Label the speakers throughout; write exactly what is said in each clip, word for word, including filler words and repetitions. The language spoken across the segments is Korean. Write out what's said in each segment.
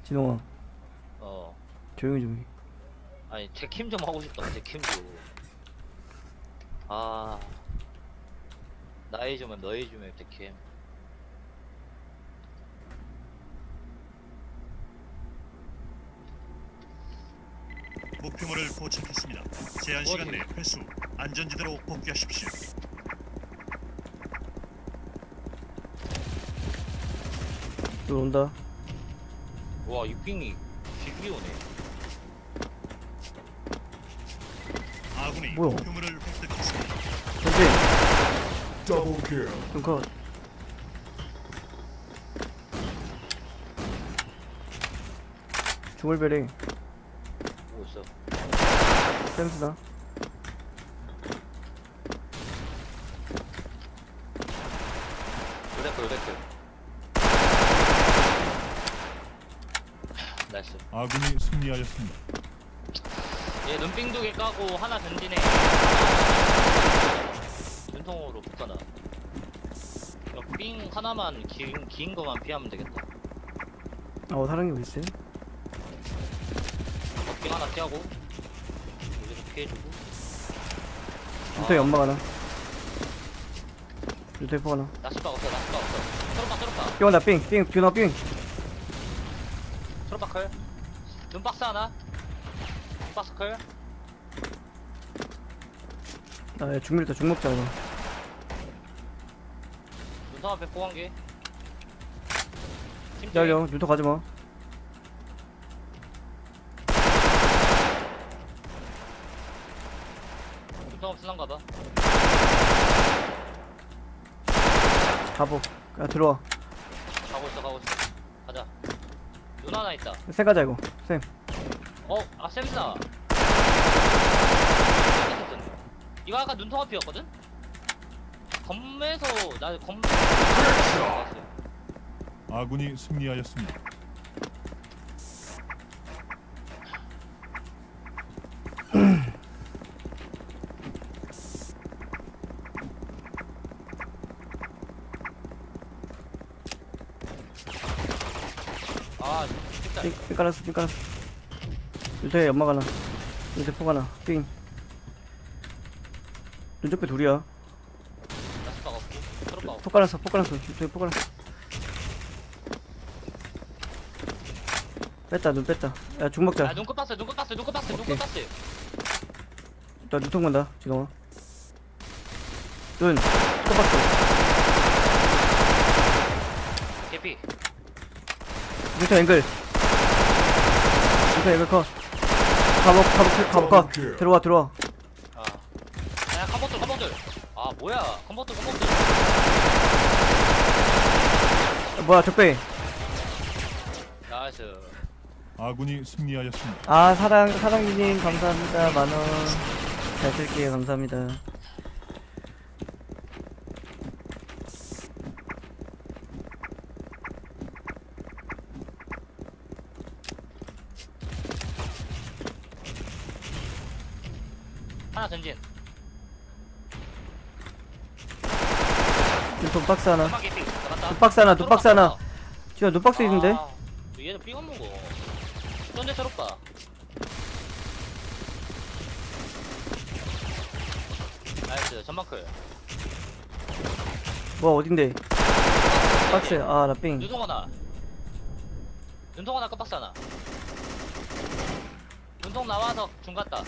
Speaker 1: 진홍아
Speaker 2: 어.
Speaker 1: 조용히 좀 해.
Speaker 2: 아니 제킴 좀 하고 싶다. 제킴 좀. 아. 나의 좀해 너의 좀해 제킴.
Speaker 3: 목표물을 포착했습니다. 제한 시간 내 회수. 안전지대로 복귀하십시오.
Speaker 1: 또 온다.
Speaker 2: 와 육빙이 되게 오네.
Speaker 3: 아군이
Speaker 1: 뭐야?
Speaker 3: 목표물을 획득했습니다.
Speaker 1: 전진
Speaker 4: Double kill.
Speaker 1: 눈컷. 중얼베리
Speaker 2: 보고 있어.
Speaker 1: 센스다.
Speaker 2: 요데크 요데크. 나이스.
Speaker 3: 아군이 승리하였습니다.
Speaker 2: 얘 눈빙 두 개 까고 하나 전진해. 눈통으로 붙어놔. 삥 하나만 긴, 긴 거만 피하면 되겠다.
Speaker 1: 어 사랑이 뭐 있어요?
Speaker 2: 삥 하나 피하고 여기서 피해주고.
Speaker 1: 루테 연막 하나. 루테 포 하나.
Speaker 2: 나스박 없어 나스박 없어. 트로박 트로박
Speaker 1: 삥 온다. 삥삥 뷰나 삥.
Speaker 2: 트로박 클. 눈박스 하나. 눈박스 클.
Speaker 1: 아 중밀다. 중 먹자 이거.
Speaker 2: 눈통 앞에 포한 개.
Speaker 1: 기다려. 루터 가지마.
Speaker 2: 눈통 없으난가봐.
Speaker 1: 가보. 야 들어와.
Speaker 2: 가고 있어 가고 있어. 가자. 눈 하나 있다.
Speaker 1: 쌤 가자 이거. 쌤.
Speaker 2: 어? 아 쌤이다. 이거 아까 눈통 앞이었거든? 검에서 나 검...
Speaker 3: 아군이 승리하였습니다.
Speaker 2: 아 진짜
Speaker 1: 삥, 삥 깔았어. 삥 깔았어. 루테 연막 하나. 루테 포 하나. 삥. 눈쪽배 둘이야.
Speaker 2: 나스박 없고 트로박 없고
Speaker 1: 포 깔았어. 포 깔았어. 루테 포 깔았어. 뺐다. 눈 뺐다. 야 중 먹자.
Speaker 2: 야 눈꺼 봤어 눈꺼 봤어 눈꺼 봤어 눈꺼
Speaker 1: 오케이.
Speaker 2: 봤어.
Speaker 1: 나 눈통 간다. 지동아. 눈. 컵박스.
Speaker 2: 개피.
Speaker 1: 루테 앵글. 루테 앵글 컷. 가복 가복 가복 컷. 들어와 들어와.
Speaker 2: 아. 야 컴버들 컴버들. 아 뭐야 컴버들 컴버들.
Speaker 1: 아, 뭐야 적배.
Speaker 2: 나이스.
Speaker 3: 아군이 승리하였습니다.
Speaker 1: 아 사랑 사랑이님 감사합니다. 만원 잘 쓸게요. 감사합니다.
Speaker 2: 하나 전진.
Speaker 1: 눈통 박스 하나.
Speaker 2: 연막 개피. 잡았다.
Speaker 1: 눈박스 하나. 눈박스 하나. 지금 눈박스 있는데.
Speaker 2: 아, 얘는 삥 없는 거. 쩐데 새롭다. 나이스 전마클.
Speaker 1: 뭐 어딘데? 박스. 아 나 삥.
Speaker 2: 눈통 하나. 눈통 하나 끝박스 하나. 눈통 나와서 중 갔다.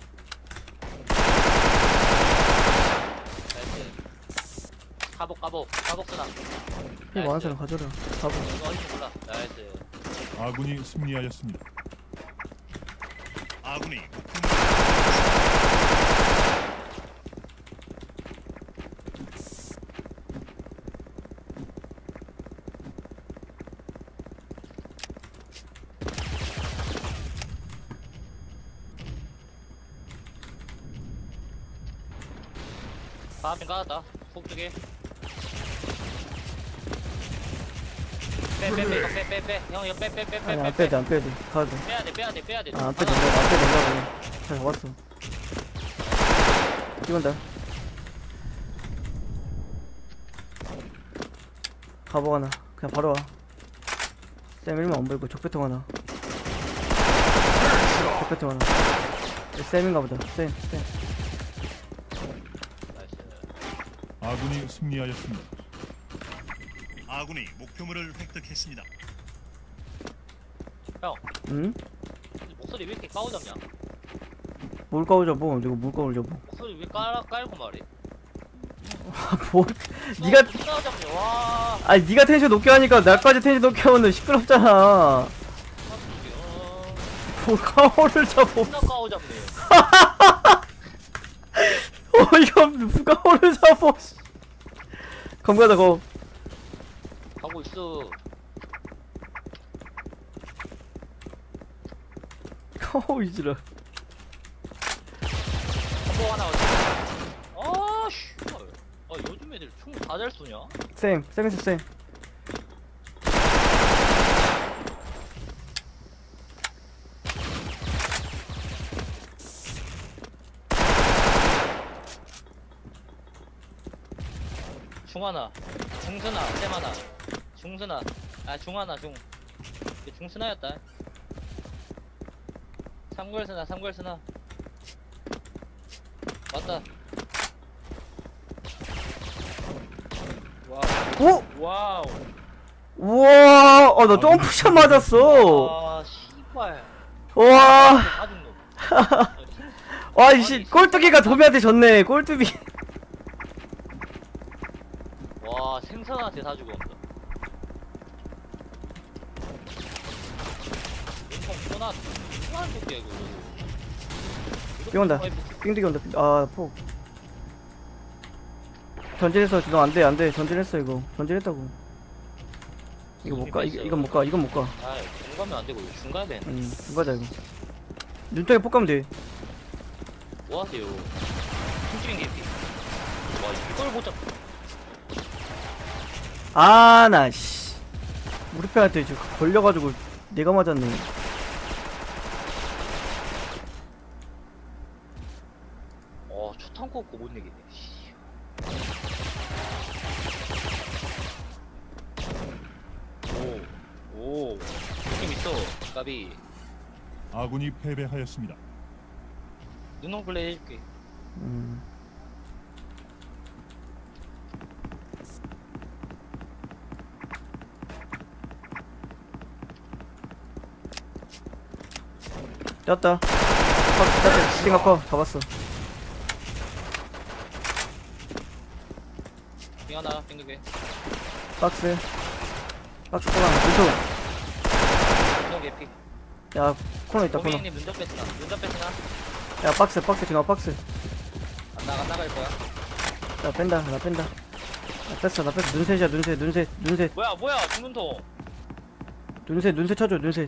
Speaker 2: 나이스. 가복 가복 가복 쓰나.
Speaker 1: 피 많은 사람 가져라. 가보.
Speaker 2: 이거 어딘지 몰라. 나이스.
Speaker 3: 아군이 승리하였습니다. 아군이
Speaker 2: 파업인 까졌다. 훅 두개. 빼빼빼 이거 빼빼빼 형 이거 빼빼빼빼
Speaker 1: 아니 안 빼야 돼. 안 빼야 돼. 가야 돼.
Speaker 2: 빼야돼 빼야돼 빼야돼.
Speaker 1: 아, 안 빼야 된다. 안 빼야 된다고. 잘 잡았어. 찍은다. 가보 하나. 그냥 바로 와. 쌤 일만 안 보이고 적배통 하나. 적배통 하나. 쌤인가 보다. 쌤, 쌤.
Speaker 2: 나이스.
Speaker 3: 아군이 승리하였습니다. 아군이 목표물을 획득했습니다.
Speaker 2: 형,
Speaker 1: 응?
Speaker 2: 목소리 왜 이렇게 까오잡냐?
Speaker 1: 뭘 까오져 뭐? 내가 뭘 까오져 뭐?
Speaker 2: 목소리 왜 깔, 깔고 말해?
Speaker 1: 뭘? 니가
Speaker 2: 까오잡냐, 와.
Speaker 1: 아니 니가 텐션 높게 하니까 나까지 텐션 높게 하면 시끄럽잖아. 뭘 까오를 잡어?
Speaker 2: 존나 까오잡네.
Speaker 1: 어 이거 누가 까오를 잡어? 검가다 검.
Speaker 2: 가고 있어.
Speaker 1: 까오 이지라.
Speaker 2: 한번 하나 어디? 아, 씨. 아, 요즘 애들 총 다 잘 쏘냐?
Speaker 1: 쌤, 쌤에서 쌤.
Speaker 2: 중하나, 중스나, 쌤하나, 중스나, 아 중하나 중, 이게 중스나였다. 삼걸스나, 삼걸스나. 맞다. 와우.
Speaker 1: 오!
Speaker 2: 와우.
Speaker 1: 우와! 어, 나 점프샷 맞았어!
Speaker 2: 아, 씨발.
Speaker 1: 와!
Speaker 2: 가진 놈.
Speaker 1: 와, 이씨, 꼴뚜기가 도미한테 졌네, 꼴뚜기.
Speaker 2: 와, 생선한테 다 주고 온다. 인통 소나, 소나 볼게 이거.
Speaker 1: 삥 온다. 삥두기 온다, 삥- 아, 폭. 전진했어, 지금 안 돼, 안 돼. 전진했어, 이거. 전진했다고. 이거 못 가, 이거, 이건 못 가, 이건 못 가.
Speaker 2: 아, 중가면 안 되고 이거 중가야 돼.
Speaker 1: 응, 중가자, 이거. 눈덩이 폭 가면 돼.
Speaker 2: 뭐 하세요? 춤추는 게 있지. 와, 이걸 못 잡.
Speaker 1: 아, 나, 씨. 우리 편한테 지금 걸려가지고 내가 맞았네.
Speaker 2: 어, 초탄코 없고 못 내겠네. 씨. 오, 오, 느낌 있어. 까비.
Speaker 3: 아군이 패배하였습니다.
Speaker 2: 눈동 플레이 해줄게.
Speaker 1: 음. 떴다. 컷, 떴다. 스팅어 커. 잡았어.
Speaker 2: 빙 하나, 빙 두 개.
Speaker 1: 박스. 박스 코너. 왼쪽.
Speaker 2: 눈동 개피.
Speaker 1: 야, 코너 있다, 코너.
Speaker 2: 고객님 눈접 뺐으나, 눈접 뺐으나.
Speaker 1: 야, 박스, 박스, 지금 박스.
Speaker 2: 안 나가, 안 나갈 거야.
Speaker 1: 나 뺀다, 나 뺀다. 나 뺐어, 나 뺐어. 눈셋이야, 눈셋, 눈셋, 눈셋.
Speaker 2: 뭐야, 뭐야, 주문통.
Speaker 1: 눈셋, 눈셋 쳐줘, 눈셋.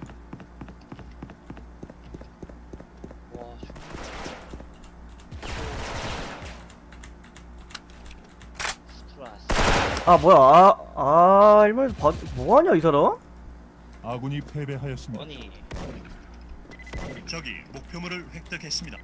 Speaker 2: 와, 씨. 스트라스.
Speaker 1: 아, 뭐야. 아, 아, 일본에서 봐, 뭐하냐, 이 사람?
Speaker 3: 아군이 패배하였습니다.
Speaker 2: 아니,
Speaker 3: 적이 목표물을 획득했습니다.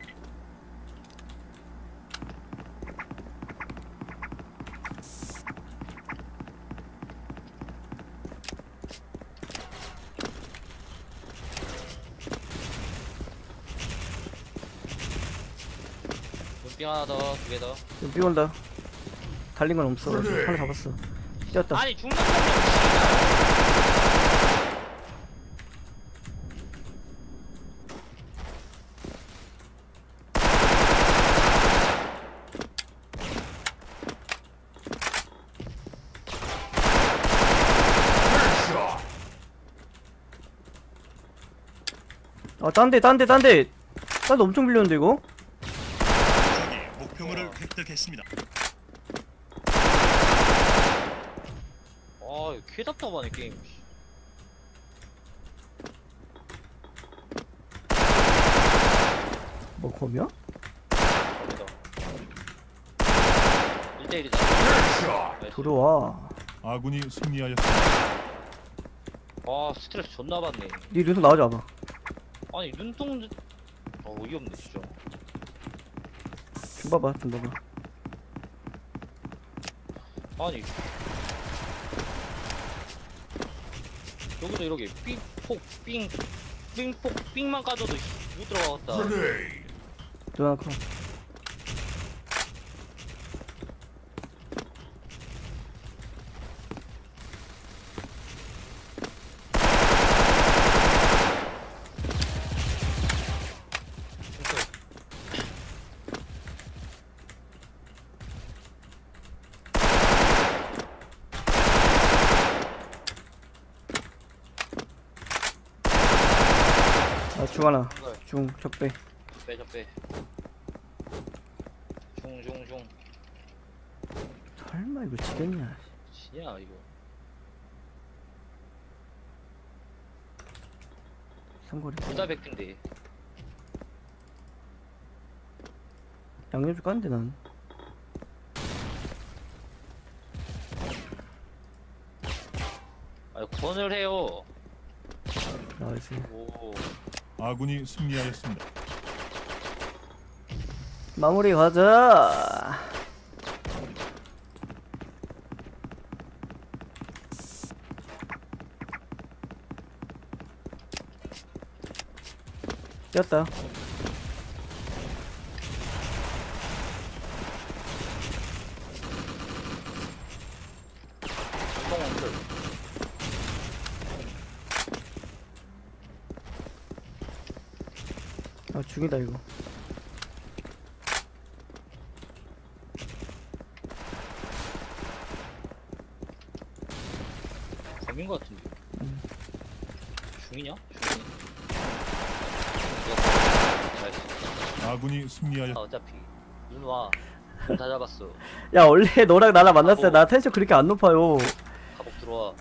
Speaker 2: 눈빙 하나 더, 두 개 더.
Speaker 1: 지금 삐 온다. 달린 건 없어. 하나 잡았어. 뛰었다.
Speaker 2: 아니, 중간 놈이
Speaker 1: 아, 딴 데, 딴 데, 딴 데. 딴 데 엄청 빌렸는데, 이거?
Speaker 3: 적이 목표물을 획득했습니다.
Speaker 2: 아, 이거 개 답답하네, 게임.
Speaker 1: 뭐, 검이야?
Speaker 2: 어디다. 일 대 일이다.
Speaker 1: 들어와.
Speaker 3: 아군이 승리하였습니다.
Speaker 2: 아, 스트레스 존나 받네.
Speaker 1: 니 눈썹 나와줘봐.
Speaker 2: 아니, 눈동, 어, 어이없네, 진짜.
Speaker 1: 좀 봐봐, 좀 봐봐.
Speaker 2: 아니, 여기도 이렇게 삥폭 삥 삥폭 삥만 까줘도 못 들어가겠다.
Speaker 4: Grenade.
Speaker 1: 누나 컷. 아, 중 하나. 중 적배.
Speaker 2: 빼, 저 빼. 중, 중, 중.
Speaker 1: 설마 이거 지겠냐?
Speaker 2: 지냐, 이거.
Speaker 1: 삼거리.
Speaker 2: 둘다 백인데.
Speaker 1: 양념 까는데 난.
Speaker 2: 아, 권을 해요.
Speaker 1: 나이스.
Speaker 2: 오.
Speaker 3: 아군이 승리하였습니다.
Speaker 1: 마무리 가자. 뛰었다.
Speaker 2: 운동원 풀.
Speaker 1: 아, 죽이다 이거.
Speaker 2: 범인 것 같은데.
Speaker 1: 음.
Speaker 2: 중이냐? 중이냐? 나이스.
Speaker 3: 아군이
Speaker 2: 아,
Speaker 3: 승리하였습니다.
Speaker 2: 어차피. 눈 와. 눈 다 잡았어.
Speaker 1: 야, 원래 너랑 나랑 만났을 때
Speaker 2: 아고.
Speaker 1: 나 텐션 그렇게 안 높아요.
Speaker 2: 가복 들어와.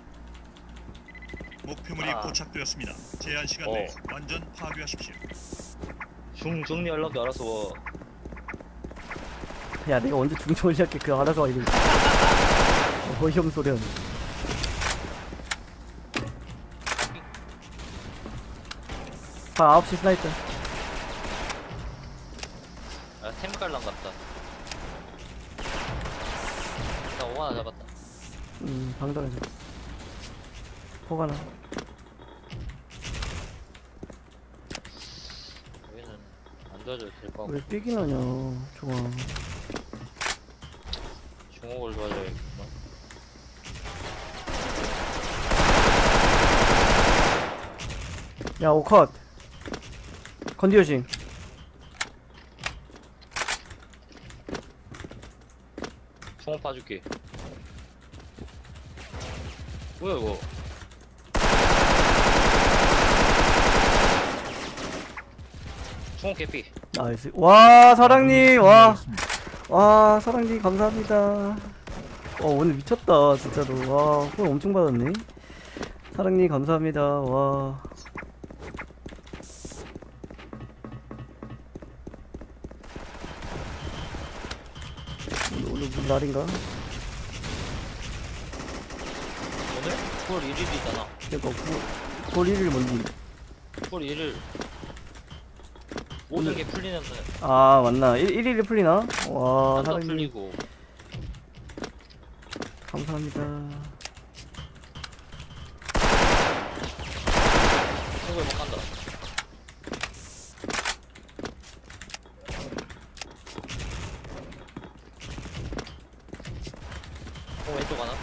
Speaker 3: 목표물이
Speaker 2: 아.
Speaker 3: 포착되었습니다. 제한 시간
Speaker 2: 어.
Speaker 3: 내에 완전 파괴하십시오.
Speaker 2: 중, 정리 연락도 알아서 와.
Speaker 1: 야, 내가 언제 중초 시작해. 그 알아서 와, 이거. 어이없는 소리 하네. 아, 아홉 시 스나이per.
Speaker 2: 아, 템깔랑 같다. 나 오 하나 잡았다.
Speaker 1: 음, 방달하자. 포가나.
Speaker 2: 여기는 안 도와줘도 될 것 같고.
Speaker 1: 왜 삐긴 하냐, 좋아.
Speaker 2: 중옥을 도와줘야겠구만.
Speaker 1: 야, 오컷. 컨디어싱.
Speaker 2: 중옥 봐줄게. 뭐야 이거? 중옥 개피.
Speaker 1: 나이스. 와, 사랑님, 와.
Speaker 3: 승리하였습니다.
Speaker 1: 와, 사랑님, 감사합니다. 와, 오늘 미쳤다, 진짜로. 와, 후원 엄청 받았네. 사랑님, 감사합니다. 와. 오늘, 오늘 무슨 날인가?
Speaker 2: 오늘 구월 일일이잖아.
Speaker 1: 그니까, 구월 일 일 뭔지.
Speaker 2: 구월 일일 모든 게 풀리는 날.
Speaker 1: 아, 맞나? 일, 일일이 풀리나? 와,
Speaker 2: 한도
Speaker 1: 사랑님,
Speaker 2: 풀리고.
Speaker 1: 감사합니다.
Speaker 2: 중옥을 못 간다. 어 왼쪽 하나?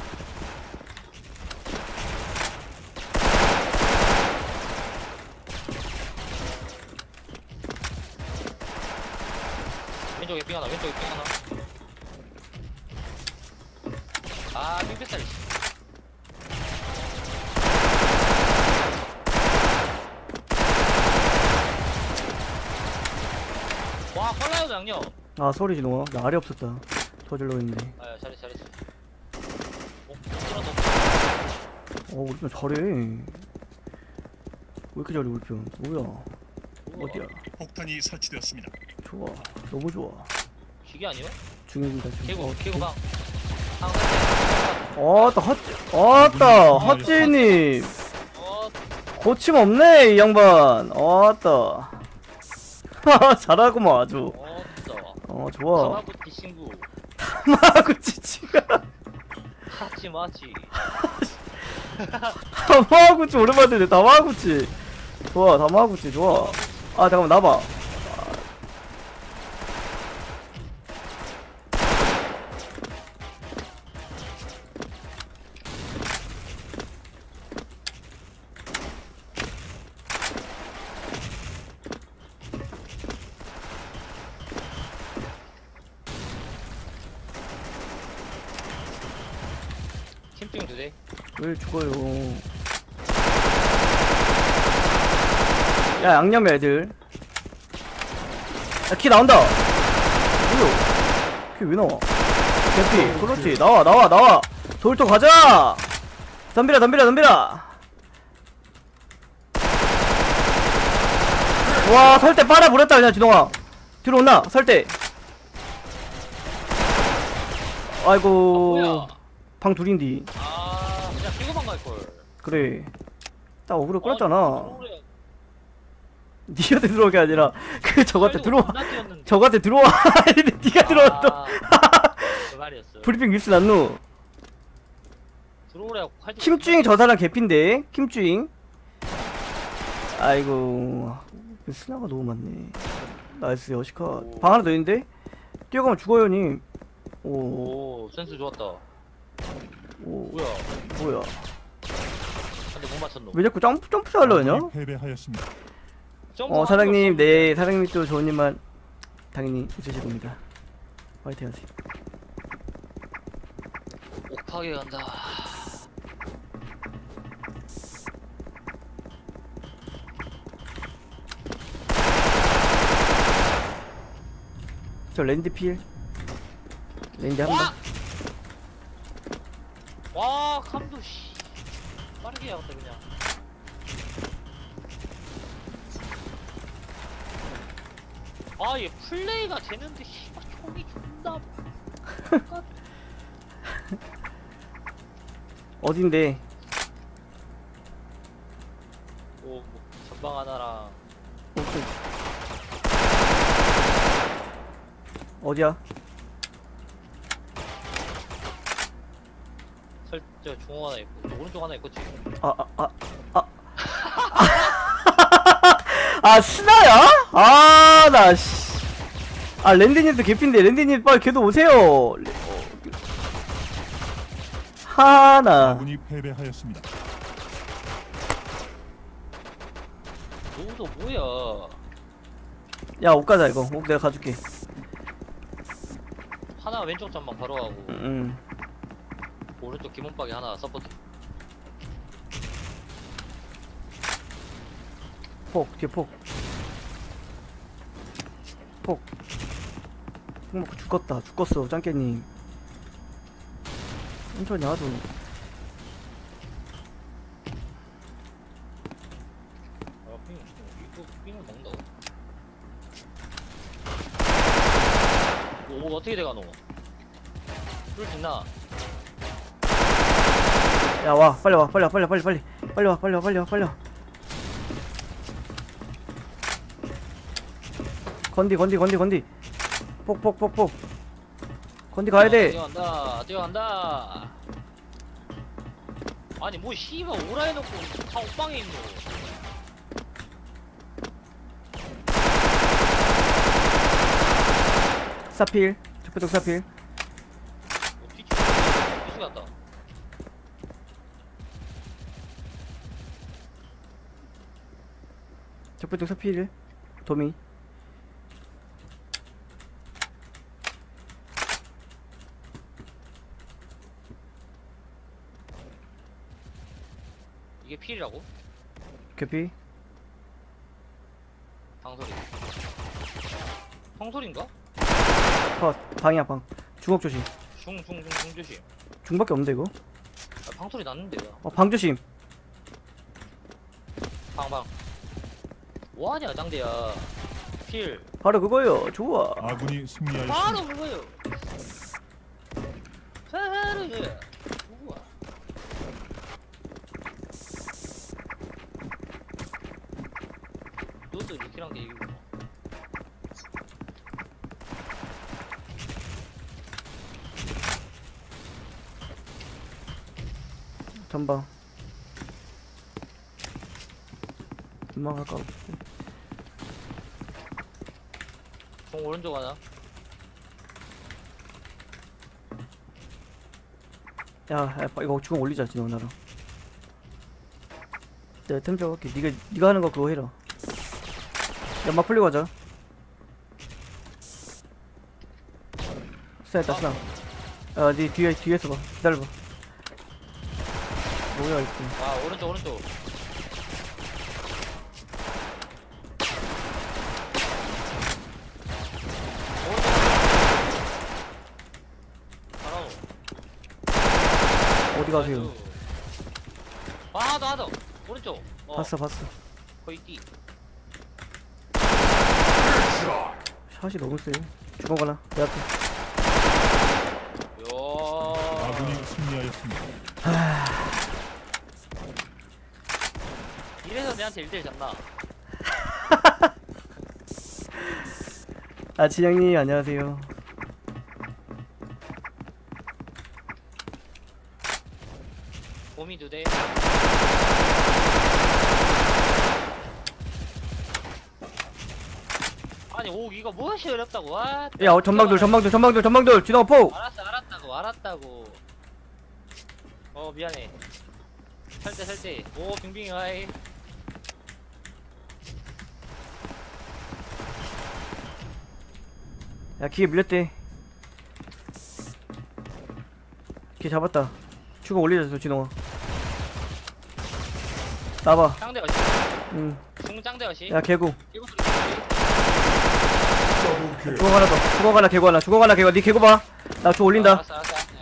Speaker 2: 왼쪽에 삥 하나, 왼쪽에 삥 하나. 아, 삥뺐살. 와, 헐라요도 양념.
Speaker 1: 아, 소리 지노아. 나 아래 없었다. 터질러 했는데.
Speaker 2: 아, 잘했어, 잘했어. 어, 들어도.
Speaker 1: 어, 우리 편 잘해. 왜 이렇게 잘해, 우리 편. 뭐야. 어디야.
Speaker 3: 폭탄이 설치되었습니다.
Speaker 1: 좋아. 너무 좋아.
Speaker 2: 기계 아니야?
Speaker 1: 중요합니다, 지금.
Speaker 2: 개구,
Speaker 1: 어,
Speaker 2: 개구방. 항상.
Speaker 1: 어따, 헛, 어따, 헛지님.
Speaker 2: 어,
Speaker 1: 고침없네, 이 양반. 어따. 잘하구만, 아주.
Speaker 2: 어, 진짜.
Speaker 1: 어, 좋아.
Speaker 2: 가마부티 친구.
Speaker 1: 마구치 치가.
Speaker 2: 하지 마지.
Speaker 1: 다마구치 오랜만에 다마구치. 좋아 다마구치 좋아. 아 잠깐만 나봐.
Speaker 2: 팀중 두 대.
Speaker 1: 왜 죽어요? 야 양념 애들. 야 키 나온다. 뭐야? 키 왜 나와? 개피. 그렇지. 나와 나와 나와. 돌토 가자. 덤비라 덤비라 덤비라. 와 설대 빨아버렸다 그냥 진동아. 뒤로 온나 설대. 아이고.
Speaker 2: 아, 뭐야?
Speaker 1: 방 둘인디.
Speaker 2: 아, 그냥 피고만 갈걸.
Speaker 1: 그래. 딱 어그로 끌었잖아.
Speaker 2: 아,
Speaker 1: 니한테 들어온 게 아니라 그 저한테 들어와.
Speaker 2: 겁나 뛰었는데.
Speaker 1: 저한테 들어와. 니가 들어와 또.
Speaker 2: 아, 그 말이었어.
Speaker 1: 브리핑 미스 났누.
Speaker 2: 들어오래 활.
Speaker 1: 킴쭈잉 저 사람 개핀데. 킴쭈잉. 아이고. 스나가 너무 많네. 나이스 여시카. 방 하나 더 있는데. 뛰어가면 죽어요 님. 오.
Speaker 2: 오, 센스 좋았다.
Speaker 1: 오.
Speaker 2: 뭐야?
Speaker 1: 뭐야.
Speaker 2: 근데 못 맞췄노.
Speaker 1: 왜 자꾸 점프 점프 하려냐?
Speaker 3: 아군이 패배하였습니다.
Speaker 2: 점프
Speaker 1: 어
Speaker 2: 하는
Speaker 1: 사장님
Speaker 2: 거
Speaker 1: 네 사장님 또 좋은 일만 당연히 있으실 겁니다. 화이팅 하세요.
Speaker 2: 옥하게 간다.
Speaker 1: 저 랜드 필. 랜드 한번.
Speaker 2: 와! 와, 감도 씨. 빠르게 해야겠다 그냥. 아, 얘 플레이가 되는데 씨발 총이 존나.
Speaker 1: 어딘데?
Speaker 2: 오, 뭐, 전방 하나랑
Speaker 1: 오케이. 어디야?
Speaker 2: 설저 중앙 하나 있고 저 오른쪽 하나 있고 지금.
Speaker 1: 아, 아, 아, 아. 아, 스나야? 아, 나, 씨. 아, 랜디님도 개핀데, 랜디님 빨리 걔도 오세요. 레- 어. 하나.
Speaker 3: 아군이 패배하였습니다.
Speaker 2: 너도 뭐야?
Speaker 1: 야, 옷 가자, 이거. 옷 내가 가줄게.
Speaker 2: 하나 왼쪽 전방 바로 가고
Speaker 1: 응.
Speaker 2: 오른쪽 기본박이 하나 서포트.
Speaker 1: 폭, 뒤에 폭. 폭. 폭 먹고 죽었다. 죽었어, 짱깨님. 천천히 하도.
Speaker 2: 아, 삥, 이거 삥을 먹는다고? 오, 어떻게 돼가 너? 뚫 있나?
Speaker 1: 야, 와. 빨리 와. 빨리 와. 빨리 와. 빨리, 빨리. 빨리 와. 빨리 와. 빨리 와. 빨리 와. 건디, 건디, 건디, 건디. 폭, 폭, 폭, 폭. 건디 가야 돼.
Speaker 2: 뛰어간다, 뛰어간다. 아니 뭐 씨발 오라 해놓고 다 옥방에 있노.
Speaker 1: 사필. 적배적 사필.
Speaker 2: 어, 뒤치 뒤치 갔다.
Speaker 1: 적배적 사필. 도미.
Speaker 2: 이게 필이라고?
Speaker 1: 개피.
Speaker 2: 방소리. 방소리인가?
Speaker 1: 컷. 방이야, 방. 중옥 조심.
Speaker 2: 중중중중 조심.
Speaker 1: 중밖에 없는데, 이거?
Speaker 2: 아, 방소리 났는데요.
Speaker 1: 어, 방 조심.
Speaker 2: 방방. 뭐하냐 장대야. 필.
Speaker 1: 바로 그거요. 좋아.
Speaker 3: 아군이 승리하였습니다.
Speaker 2: 바로 그거요. 바로 그. 우와. 너도 이렇게랑 게 이기구나.
Speaker 1: 전방. 금방 갈까?
Speaker 2: 종 오른쪽 하나.
Speaker 1: 야, 야 이거 주공 올리자 진호 나랑. 내가 템 잡을게. 니가 니가 하는 거 그거 해라. 연막 풀리고 하자. 스나했다 스나. 야, 니 뒤에 뒤에서 봐. 기다려봐. 뭐야 이거.
Speaker 2: 아 오른쪽 오른쪽. 바로.
Speaker 1: 어디 가세요?
Speaker 2: 아 하나 하나 오른쪽. 어,
Speaker 1: 봤어 봤어.
Speaker 2: 거의 뒤.
Speaker 1: 샷이 너무 세. 죽어가나? 내 앞에.
Speaker 2: 요.
Speaker 3: 아군이 승리하였습니다.
Speaker 2: 이래서 내한테 일 대 일 졌나?
Speaker 1: 아 진영님 안녕하세요.
Speaker 2: 곰이 두 대. 아니 오 이거 무엇이 어렵다고 와.
Speaker 1: 야 어, 전방돌 전방돌 전방돌 전방돌 진호 포.
Speaker 2: 알았어 알았다고 알았다고. 어 미안해. 살때 살때. 오 빙빙이 하이.
Speaker 1: 야 기계 밀렸대. 기계 잡았다. 추가 올리자 진호아. 나봐.
Speaker 2: 짱대 어시.
Speaker 1: 응.
Speaker 2: 중 짱대 어시.
Speaker 1: 야 개구.
Speaker 2: 이거 소리.
Speaker 4: Double kill.
Speaker 1: 죽어 하나 더. 죽어 하나 개구 하나. 죽어 하나 개구. 니 개구 봐. 나 주 올린다.
Speaker 2: 알았어 알았어 알았어.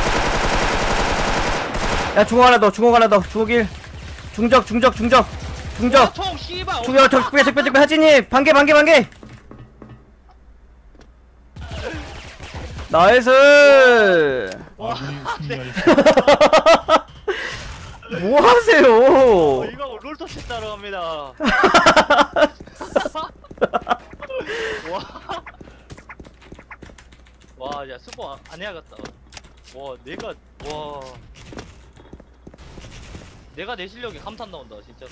Speaker 1: 야 중어 하나 더. 중어 하나 더. 중어길. 중적 중적 중적 중적.
Speaker 2: 총 씨발.
Speaker 1: 중요 적배 적배 적배 하진님 반개 반개 반개. 나이스.
Speaker 3: 아군이 승리하였습니다.
Speaker 1: 뭐 하세요?
Speaker 2: 어, 이거 롤토스 따로 합니다. 와. 와, 야, 스포 안 해야겠다. 와, 내가, 와. 내가 내 실력이 감탄 나온다, 진짜.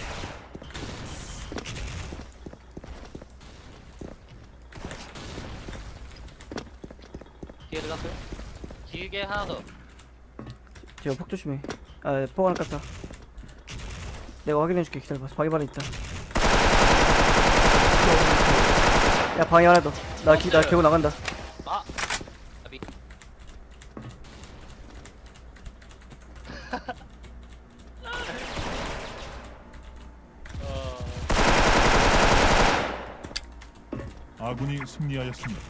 Speaker 2: 뒤에 들어갔어요? 길게 하나 더.
Speaker 1: 제가 폭 조심해. 아, 폭 하나 깠다. 내가 확인해줄게. 기다려봐. 방에 안에 있다. 야, 방에 하나 더. 나, 기, 나 개고 나간다.
Speaker 2: 아! 아비. 어...
Speaker 3: 아군이 승리하였습니다.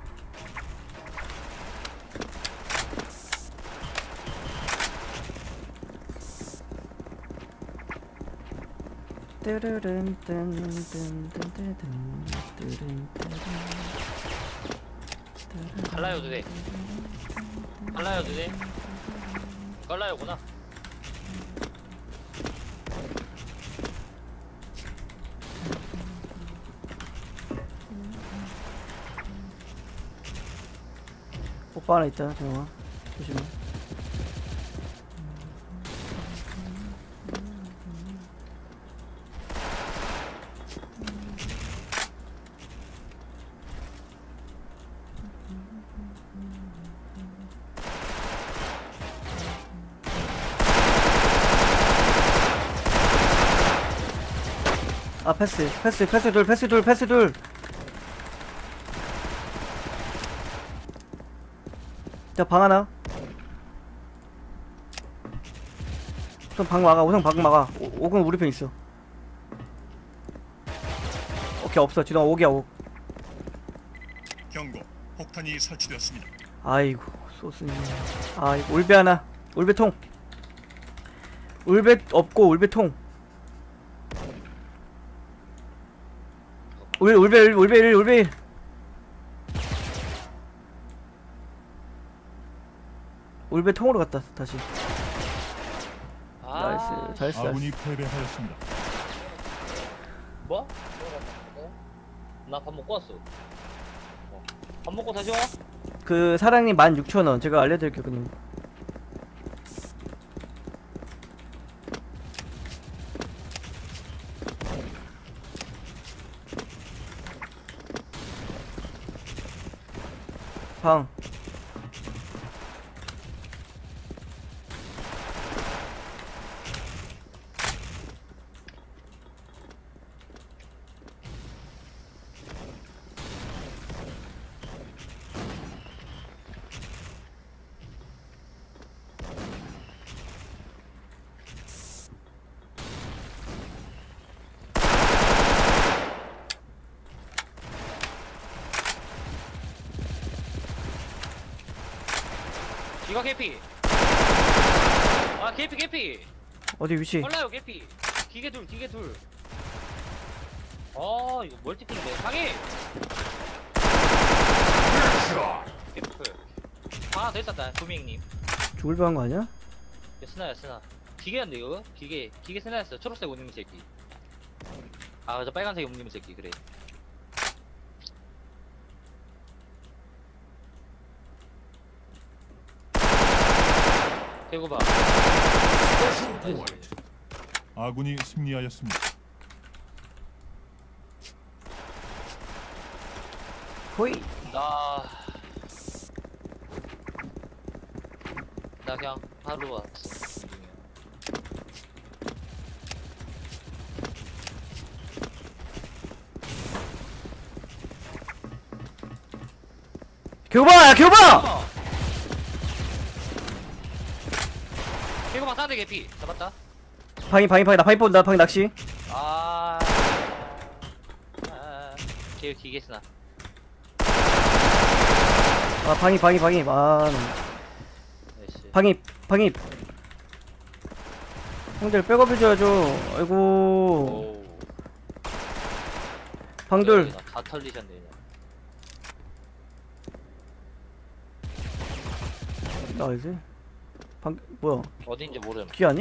Speaker 1: 뚜루룬 뚠뚠뚠뚠뚠 뚜룬 뚜룬.
Speaker 2: 갈라요 두대. 갈라요 두대. 갈라요구나.
Speaker 1: 오빠 하나 있다. 정아 조심해. 아 패스 패스 패스 둘 패스 둘 패스 둘. 자 방 하나. 우선 방 막아. 우선 방 막아. 오, 옥은 우리 편 있어. 오케이 없어. 지동 옥이야 옥.
Speaker 3: 경고. 폭탄이 설치되었습니다.
Speaker 1: 아이고 소스님. 아이고 울베 하나. 울베 통. 울베 없고 울베 통. 울 울베 일 울베 일 울베 일. 울베 통으로 갔다 다시.
Speaker 2: 아,
Speaker 1: 나이스 잘했어.
Speaker 3: 아군이 패배하였습니다.
Speaker 2: 뭐? 나 밥 먹고 왔어. 어. 밥 먹고 다시 와?
Speaker 1: 그 사랑님 만 육천 원 제가 알려드릴게요 그님. 방.
Speaker 2: 이거 개피. 아 개피 개피.
Speaker 1: 어디 위치?
Speaker 2: 몰라요 개피. 기계 둘 기계 둘. 어 이거 멀티플인데 방해.
Speaker 4: Headshot.
Speaker 2: 개플. 하나 더 있었다 구미행님.
Speaker 1: 죽을 뻔한 거 아니야?
Speaker 2: 야, 스나야 스나. 기계였는데 이거? 기계 기계 스나였어. 초록색 옷 입은 새끼. 아 저 빨간색 옷 입은 새끼 그래. 대고 봐.
Speaker 4: Special point.
Speaker 3: 아군이 승리하였습니다.
Speaker 1: 호이.
Speaker 2: 나. 나 그냥 하루 왔어.
Speaker 1: 교봐, 야 교봐.
Speaker 2: 어. 대고 봐 사대 개피. 잡았다.
Speaker 1: 방이 방이 방이 나 방이 본다. 방이 낚시.
Speaker 2: 아. 아. 개 기계 스나.
Speaker 1: 아 방이 방이 방이. 아
Speaker 2: 나이스.
Speaker 1: 방이 방이. 형들 백업 해줘야죠. 아이고.
Speaker 2: 오.
Speaker 1: 방들.
Speaker 2: 다 털리셨네 그냥.
Speaker 1: 나 이제. 방 뭐야?
Speaker 2: 어딘지 모름.
Speaker 1: 뒤 아니?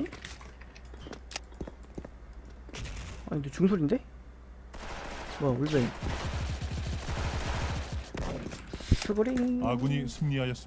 Speaker 1: 아니 근데 중소리인데? 뭐야 울베. 스그링.
Speaker 3: 아군이 승리하였습니다.